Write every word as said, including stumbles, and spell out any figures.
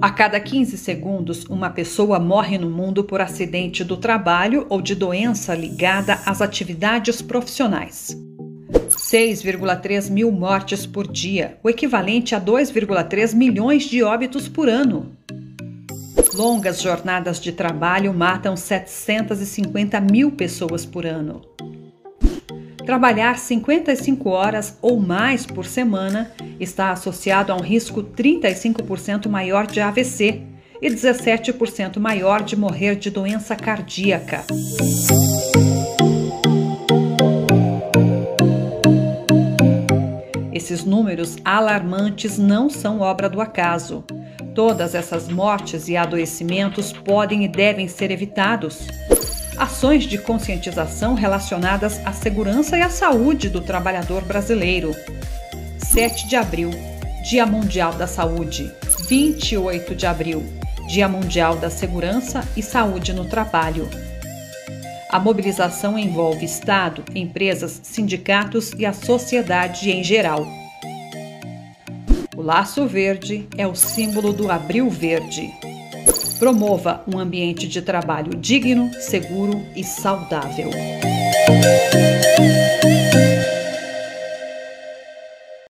A cada quinze segundos, uma pessoa morre no mundo por acidente do trabalho ou de doença ligada às atividades profissionais. seis vírgula três mil mortes por dia, o equivalente a dois vírgula três milhões de óbitos por ano. Longas jornadas de trabalho matam setecentas e cinquenta mil pessoas por ano. Trabalhar cinquenta e cinco horas ou mais por semana está associado a um risco trinta e cinco por cento maior de A V C e dezessete por cento maior de morrer de doença cardíaca. Esses números alarmantes não são obra do acaso. Todas essas mortes e adoecimentos podem e devem ser evitados. Ações de conscientização relacionadas à segurança e à saúde do trabalhador brasileiro. sete de abril, Dia Mundial da Saúde. vinte e oito de abril, Dia Mundial da Segurança e Saúde no Trabalho. A mobilização envolve Estado, empresas, sindicatos e a sociedade em geral. O laço verde é o símbolo do Abril Verde. Promova um ambiente de trabalho digno, seguro e saudável.